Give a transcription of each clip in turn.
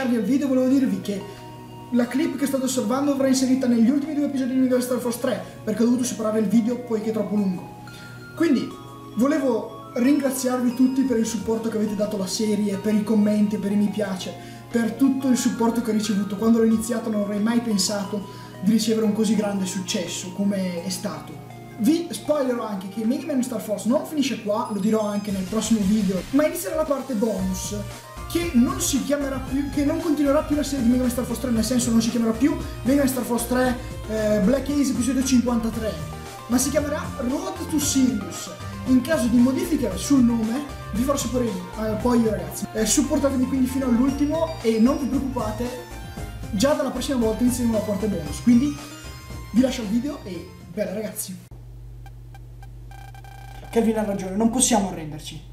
lasciarvi al video volevo dirvi che la clip che state osservando avrà inserita negli ultimi 2 episodi di Megaman Star Force 3, perché ho dovuto separare il video poiché è troppo lungo. Quindi volevo ringraziarvi tutti per il supporto che avete dato alla serie, per i commenti, per i mi piace, per tutto il supporto che ho ricevuto. Quando l'ho iniziato non avrei mai pensato di ricevere un così grande successo come è stato. Vi spoilerò anche che Megaman Star Force non finisce qua, lo dirò anche nel prossimo video, ma inizierà la parte bonus, che non si chiamerà più, che non continuerà più la serie di Megaman Star Force 3, nel senso non si chiamerà più Megaman Star Force 3 Black Ace episodio 53, ma si chiamerà Road to Sirius. In caso di modifiche sul nome vi farò sapere poi io, ragazzi. Supportatemi quindi fino all'ultimo e non vi preoccupate, già dalla prossima volta inizieremo la parte bonus. Quindi vi lascio il video e bella, ragazzi. Kelvin ha ragione, non possiamo arrenderci.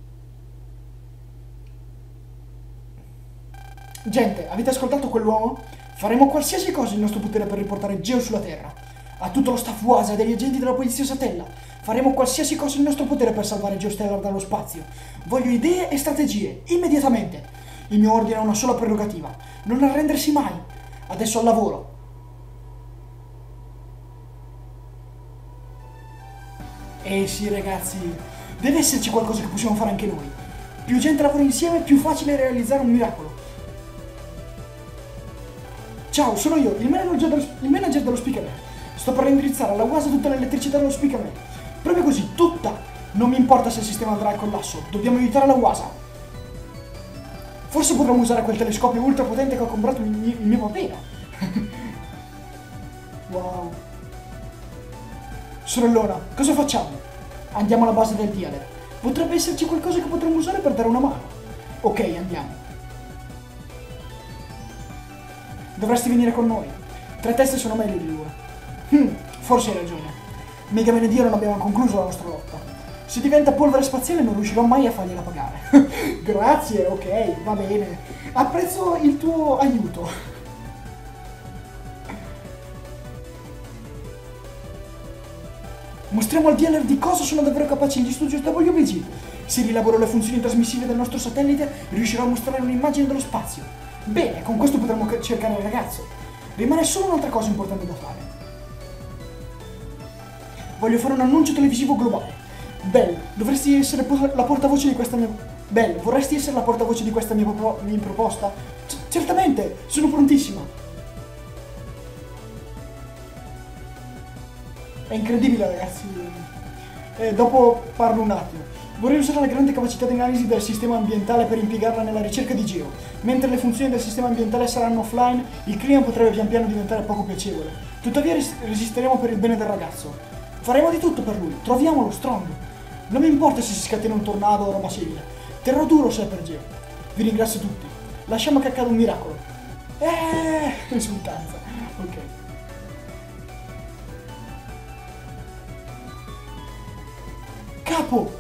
Gente, avete ascoltato quell'uomo? Faremo qualsiasi cosa in nostro potere per riportare Geo sulla Terra. A tutto lo staff UASA e degli agenti della polizia Satella. Faremo qualsiasi cosa in nostro potere per salvare Geostellar dallo spazio. Voglio idee e strategie, immediatamente. Il mio ordine ha una sola prerogativa: non arrendersi mai. Adesso al lavoro. Sì, ragazzi, deve esserci qualcosa che possiamo fare anche noi. Più gente lavora insieme, più facile è realizzare un miracolo. Ciao, sono io, il manager dello Speakerman. Sto per indirizzare alla UASA tutta l'elettricità dello Speakerman. Proprio così, tutta. Non mi importa se il sistema andrà al collasso, dobbiamo aiutare la UASA. Forse potremmo usare quel telescopio ultra potente che ho comprato il mio papero. Wow. Sorellona, cosa facciamo? Andiamo alla base del Dialer. Potrebbe esserci qualcosa che potremmo usare per dare una mano. Ok, andiamo. Dovresti venire con noi. 3 teste sono meglio di 2. Forse hai ragione. Megaman ed io non abbiamo concluso la nostra lotta. Se diventa polvere spaziale non riuscirò mai a fargliela pagare. Grazie, ok, va bene. Apprezzo il tuo aiuto. Mostriamo al Dialer di cosa sono davvero capaci gli Studios WBG. Se rielaboro le funzioni trasmissive del nostro satellite, riuscirò a mostrare un'immagine dello spazio. Bene, con questo potremo cercare il ragazzo. Rimane solo un'altra cosa importante da fare. Voglio fare un annuncio televisivo globale. Bell, dovresti essere la portavoce di questa mia... Bell, vorresti essere la portavoce di questa mia proposta? Certamente, sono prontissima. È incredibile, ragazzi. Dopo parlo un attimo. Vorrei usare la grande capacità di analisi del sistema ambientale per impiegarla nella ricerca di Geo. Mentre le funzioni del sistema ambientale saranno offline, il clima potrebbe pian piano diventare poco piacevole. Tuttavia resisteremo per il bene del ragazzo. Faremo di tutto per lui, troviamolo strong. Non mi importa se si scatena un tornado o roba simile. Terrò duro se è per Geo. Vi ringrazio tutti. Lasciamo che accada un miracolo. Risultanza. Ok. Capo!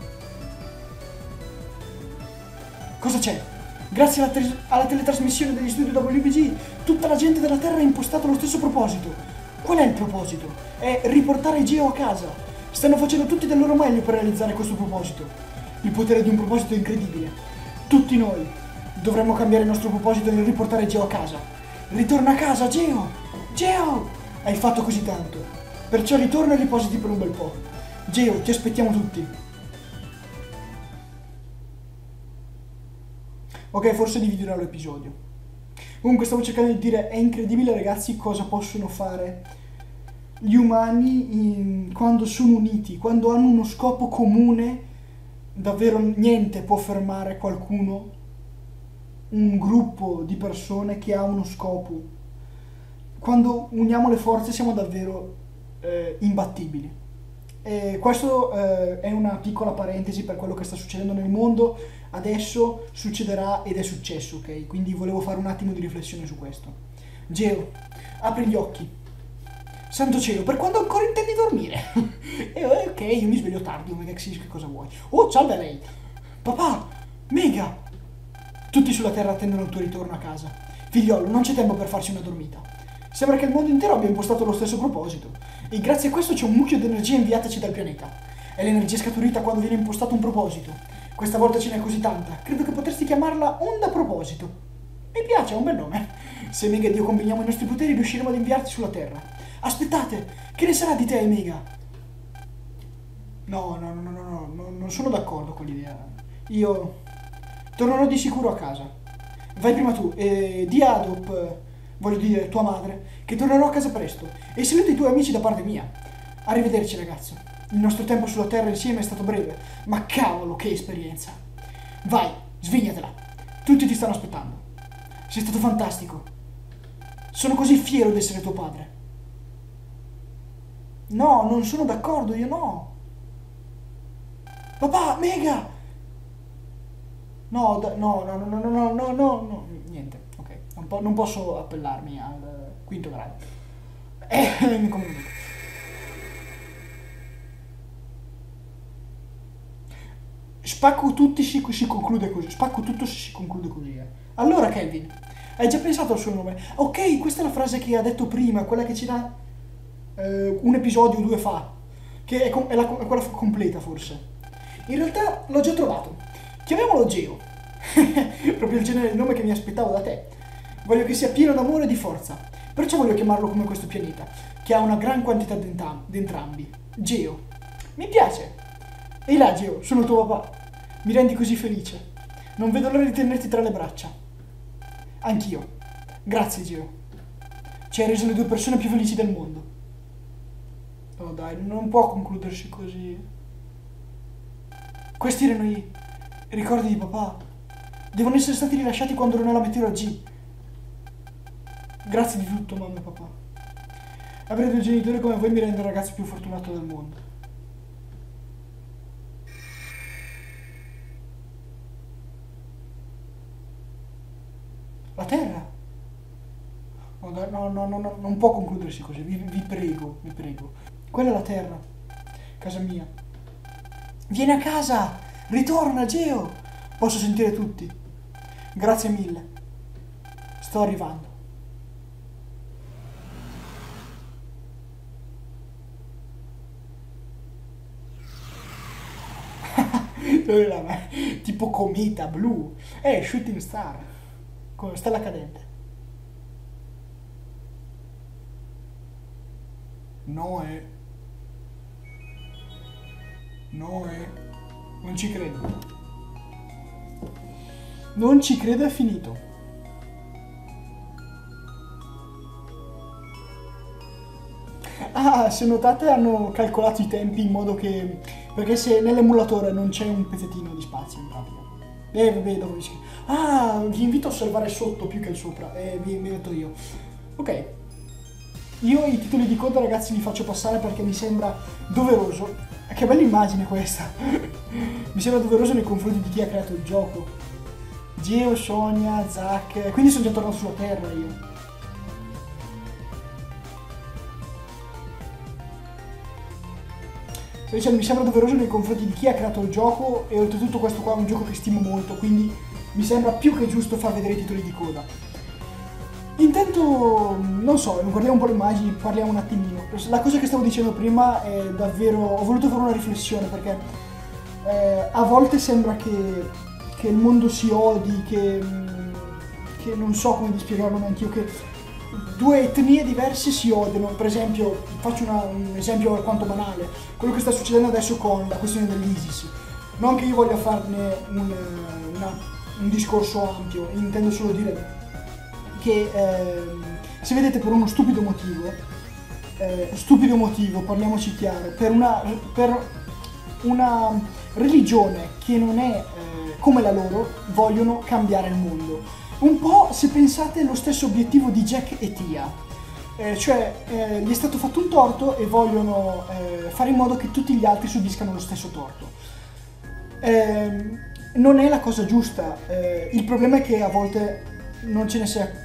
Cosa c'è? Grazie alla teletrasmissione degli studi WBG, tutta la gente della Terra ha impostato lo stesso proposito. Qual è il proposito? È riportare Geo a casa. Stanno facendo tutti del loro meglio per realizzare questo proposito. Il potere di un proposito è incredibile. Tutti noi dovremmo cambiare il nostro proposito nel riportare Geo a casa. Ritorna a casa, Geo! Geo! Hai fatto così tanto. Perciò ritorna e riposati per un bel po'. Geo, ti aspettiamo tutti. Ok, forse dividerò l'episodio. Comunque stavo cercando di dire, è incredibile, ragazzi, cosa possono fare gli umani quando sono uniti, quando hanno uno scopo comune. Davvero niente può fermare qualcuno, un gruppo di persone che ha uno scopo. Quando uniamo le forze siamo davvero imbattibili. E questo è una piccola parentesi per quello che sta succedendo nel mondo. Adesso succederà ed è successo, ok? Quindi volevo fare un attimo di riflessione su questo. Geo, apri gli occhi. Santo cielo, per quando ancora intendi dormire? Ok, io mi sveglio tardi, Omega Xis, che cosa vuoi? Oh, salve lei! Papà! Mega! Tutti sulla Terra attendono il tuo ritorno a casa. Figliolo, non c'è tempo per farsi una dormita. Sembra che il mondo intero abbia impostato lo stesso proposito. E grazie a questo c'è un mucchio di energia inviataci dal pianeta. È l'energia scaturita quando viene impostato un proposito. Questa volta ce n'è così tanta, credo che potresti chiamarla onda proposito. Mi piace, è un bel nome. Se Mega ed io combiniamo i nostri poteri riusciremo ad inviarti sulla Terra. Aspettate, che ne sarà di te, Mega? No, non sono d'accordo con l'idea. Io tornerò di sicuro a casa. Vai prima tu e di Adop, voglio dire tua madre, che tornerò a casa presto. E saluta i tuoi amici da parte mia. Arrivederci ragazzo. Il nostro tempo sulla Terra insieme è stato breve, ma cavolo che esperienza. Vai, svignatela. Tutti ti stanno aspettando. Sei stato fantastico. Sono così fiero di essere tuo padre. No, non sono d'accordo, io no. Papà, Mega! No, niente, ok. Non posso appellarmi al quinto grado. Come dico. Spacco tutti si conclude così. Spacco tutto se si conclude così. Allora, Kelvin, hai già pensato al suo nome? Ok, questa è la frase che ha detto prima, quella che c'era un episodio o due fa. Che è quella completa, forse. In realtà l'ho già trovato. Chiamiamolo Geo. Proprio il genere di nome che mi aspettavo da te. Voglio che sia pieno d'amore e di forza. Perciò voglio chiamarlo come questo pianeta, che ha una gran quantità di entrambi. Geo. Mi piace. Ehi là, Geo, sono tuo papà. Mi rendi così felice. Non vedo l'ora di tenerti tra le braccia. Anch'io. Grazie, Geo. Ci hai reso le due persone più felici del mondo. Oh dai, non può concludersi così. Questi erano i ricordi di papà. Devono essere stati rilasciati quando ero nella Meteora G. Grazie di tutto, mamma e papà. Avere due genitori come voi mi rende il ragazzo più fortunato del mondo. La Terra? No, non può concludersi così. Vi prego, vi prego. Quella è la Terra. Casa mia. Vieni a casa! Ritorna, Geo! Posso sentire tutti. Grazie mille. Sto arrivando. Tipo cometa blu. Shooting star. Stella cadente. Noè. Non ci credo. Non ci credo, è finito. Ah, se notate hanno calcolato i tempi in modo che... Perché se nell'emulatore non c'è un pezzettino di spazio in pratica. Vabbè, dopo vi scrivo. Ah, vi invito a osservare sotto più che sopra. Vi metto io. Ok. Io i titoli di coda, ragazzi, li faccio passare perché mi sembra doveroso. Che bella immagine questa. Mi sembra doveroso nei confronti di chi ha creato il gioco. Geo, Sonia, Zack. Quindi sono già tornato sulla Terra io. Sto dicendo, mi sembra doveroso nei confronti di chi ha creato il gioco e oltretutto questo qua è un gioco che stimo molto, quindi mi sembra più che giusto far vedere i titoli di coda. Intanto, non so, guardiamo un po' le immagini, parliamo un attimino. La cosa che stavo dicendo prima è davvero... Ho voluto fare una riflessione perché a volte sembra che il mondo si odi, che non so come spiegarlo neanche io, che due etnie diverse si odiano. Per esempio, faccio un esempio alquanto banale, quello che sta succedendo adesso con la questione dell'ISIS. Non che io voglia farne un discorso ampio, intendo solo dire che se vedete per uno stupido motivo, parliamoci chiaro, per una religione che non è come la loro, vogliono cambiare il mondo. Un po', se pensate, lo stesso obiettivo di Jack e Tia, gli è stato fatto un torto e vogliono fare in modo che tutti gli altri subiscano lo stesso torto. Non è la cosa giusta, il problema è che a volte non ce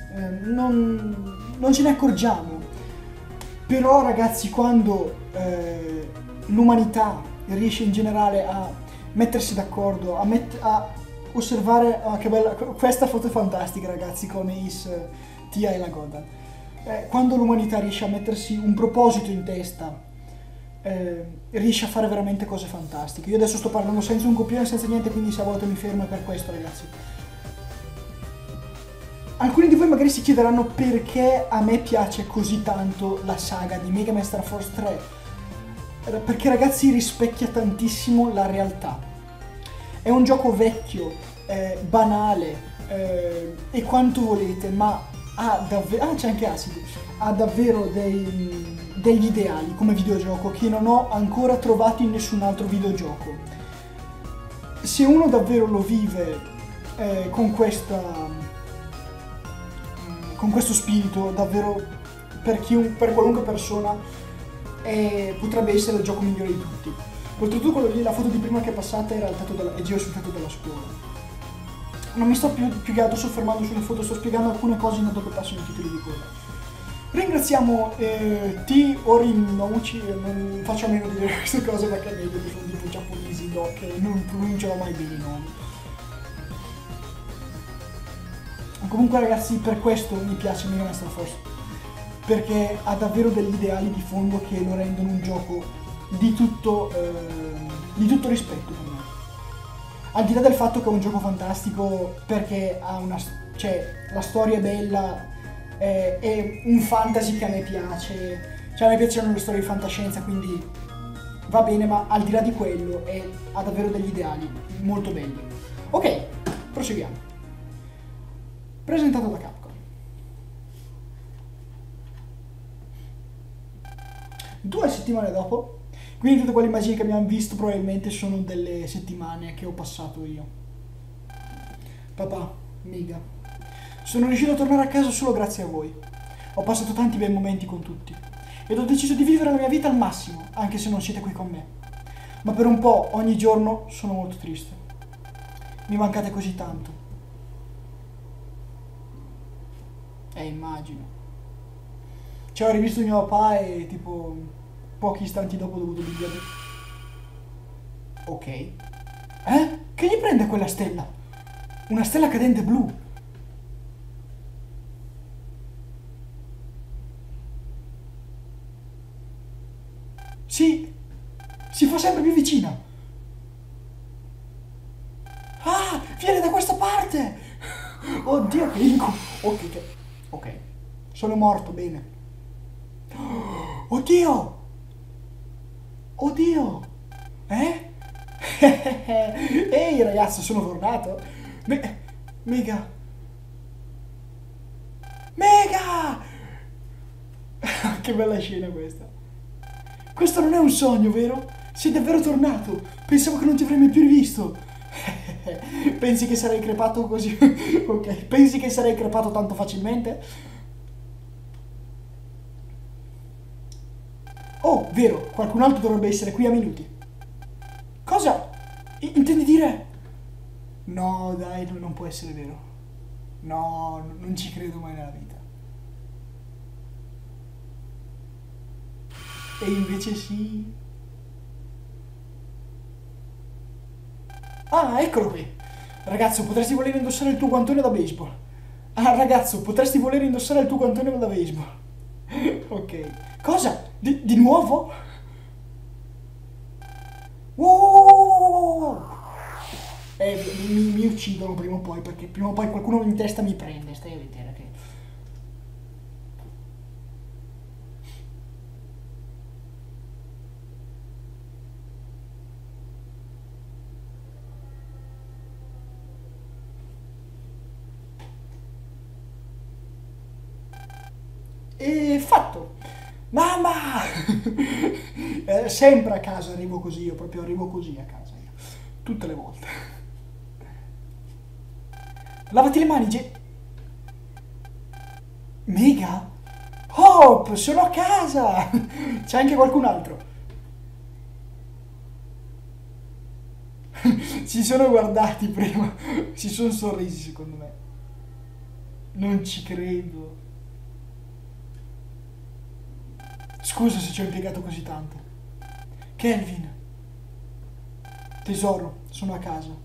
ne accorgiamo. Però ragazzi, quando l'umanità riesce in generale a mettersi d'accordo, a osservare, che bella, questa foto è fantastica ragazzi, con Ace, Tia e la Goda. Quando l'umanità riesce a mettersi un proposito in testa, riesce a fare veramente cose fantastiche. Io adesso sto parlando senza un copione, senza niente, quindi se a volte mi fermo è per questo, ragazzi. Alcuni di voi magari si chiederanno perché a me piace così tanto la saga di Mega Man Star Force 3. Perché ragazzi rispecchia tantissimo la realtà. È un gioco vecchio, banale e quanto volete, ma ha davvero... Ah, c'è anche Acid. Ha davvero degli ideali come videogioco che non ho ancora trovato in nessun altro videogioco. Se uno davvero lo vive con questo spirito, davvero per qualunque persona potrebbe essere il gioco migliore di tutti. Oltretutto quello lì, la foto di prima che è passata era è giro sul tetto della scuola. Non mi sto più che altro soffermando sulle foto, sto spiegando alcune cose in modo che passano i titoli di coda. Ringraziamo T. Orinouchi, non faccio a meno di dire queste cose perché è meglio che sono tipo giapponesi, che non pronuncerò mai bene i nomi. Comunque ragazzi, per questo mi piace Mega Man Star Force, perché ha davvero degli ideali di fondo che lo rendono un gioco di tutto rispetto per me. Al di là del fatto che è un gioco fantastico perché ha la storia è bella, è un fantasy che a me piace, cioè a me piacciono le storie di fantascienza, quindi va bene, ma al di là di quello ha davvero degli ideali molto belli. Ok, proseguiamo. Presentato da Capcom. 2 settimane dopo, quindi tutte quelle immagini che abbiamo visto probabilmente sono delle settimane che ho passato io. Papà, miga, sono riuscito a tornare a casa solo grazie a voi. Ho passato tanti bei momenti con tutti ed ho deciso di vivere la mia vita al massimo, anche se non siete qui con me. Ma per un po', ogni giorno, sono molto triste. Mi mancate così tanto. Immagino. Cioè, ho rivisto mio papà e tipo pochi istanti dopo ho dovuto dirgli ok. Che gli prende quella stella? Una stella cadente blu. Sì, si fa sempre più vicina. Ah, viene da questa parte. Oddio, che incubo. Ok, sono morto, bene. Oddio! Oddio! Ehi ragazzo, sono tornato! Mega! Mega! Che bella scena questa! Questo non è un sogno, vero? Sei davvero tornato! Pensavo che non ti avrei mai più rivisto! Pensi che sarei crepato così? Ok, pensi che sarei crepato tanto facilmente? Oh, vero, qualcun altro dovrebbe essere qui a minuti. Cosa? Intendi dire? No, dai, non può essere vero. No, non ci credo mai nella vita. E invece sì. Ah, eccolo qui. Ragazzo, potresti voler indossare il tuo guantone da baseball. Ah, ragazzo, potresti voler indossare il tuo guantone da baseball. Ok. Cosa? Di nuovo? Wow! Mi uccidono prima o poi, perché prima o poi qualcuno in testa mi prende, stai a vedere che... E fatto! Mamma! Sempre a casa arrivo così, io proprio arrivo così a casa, io. Tutte le volte. Lavati le mani, Mega? Hop, sono a casa! C'è anche qualcun altro. Si sono guardati prima, si sono sorrisi secondo me. Non ci credo. Scusa se ci ho impiegato così tanto. Kelvin. Tesoro, sono a casa.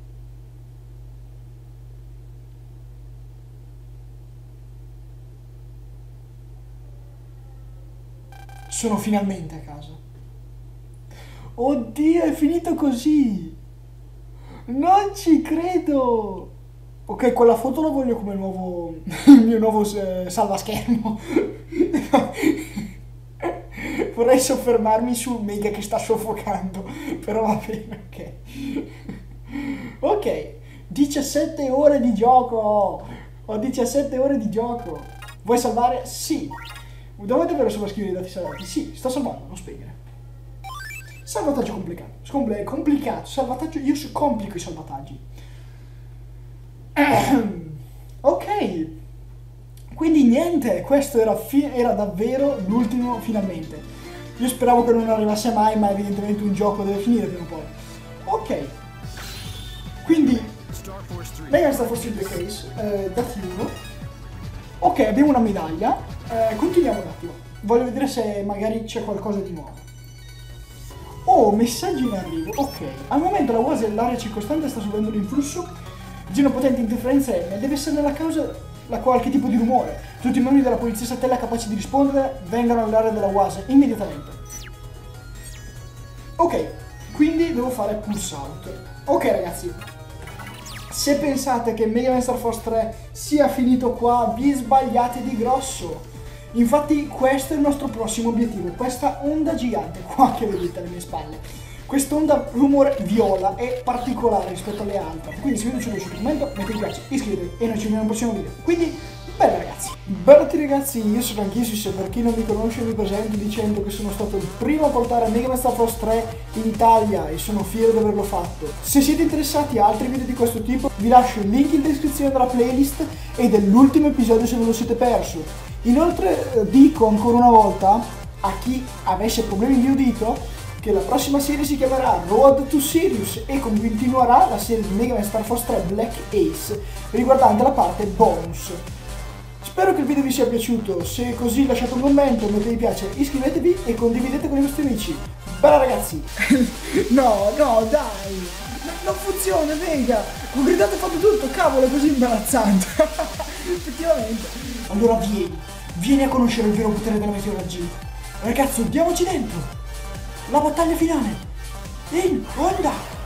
Sono finalmente a casa. Oddio, è finito così. Non ci credo. Ok, quella foto la voglio come nuovo, il mio nuovo salvaschermo. Vorrei soffermarmi sul Mega che sta soffocando, però va bene, ok. Ok, 17 ore di gioco. Ho 17 ore di gioco. Vuoi salvare? Sì. Dove davvero sovrascrivere i dati salvati? Sì, sto salvando, non spegnere. Salvataggio complicato. Complicato. Salvataggio. Io complico i salvataggi. Ok. Quindi niente, questo era davvero l'ultimo finalmente. Io speravo che non arrivasse mai, ma evidentemente un gioco deve finire prima o poi. Ok. Quindi Mega Star Force 2 Case, dati 1. Ok, abbiamo una medaglia. Continuiamo un attimo. Voglio vedere se magari c'è qualcosa di nuovo. Oh, messaggi in arrivo. Ok. Al momento la UASA e l'area circostante sta subendo l'influsso di una potente interferenza M. Deve essere la causa qualche tipo di rumore. Tutti i membri della polizia satella capaci di rispondere vengano all'area della UASA immediatamente. Ok, quindi devo fare pulse out. Ok ragazzi, se pensate che Mega Man Star Force 3 sia finito qua, vi sbagliate di grosso. Infatti questo è il nostro prossimo obiettivo, questa onda gigante qua che vedete alle mie spalle. Quest'onda rumore viola è particolare rispetto alle altre. Quindi se vi è piaciuto questo commento, mettete mi piace, iscrivetevi e noi ci vediamo al prossimo video. Quindi, bene ragazzi. Bella ragazzi, io sono Anchisis, per chi non mi conosce mi presento dicendo che sono stato il primo a portare Mega Man Star Force 3 in Italia e sono fiero di averlo fatto. Se siete interessati a altri video di questo tipo, vi lascio il link in descrizione della playlist e dell'ultimo episodio se ve lo siete perso. Inoltre dico ancora una volta a chi avesse problemi di udito che la prossima serie si chiamerà Road to Sirius e continuerà la serie di Mega Man Star Force 3 Black Ace riguardante la parte bonus. Spero che il video vi sia piaciuto, se è così lasciate un commento, mettete mi piace, iscrivetevi e condividete con i vostri amici. Bella ragazzi! No, dai! Non funziona, Mega! Ho gridato e fatto tutto, cavolo, è così imbarazzante! Effettivamente! Allora vieni a conoscere il vero potere della Meteora G. Ragazzo, diamoci dentro! La battaglia finale! In onda!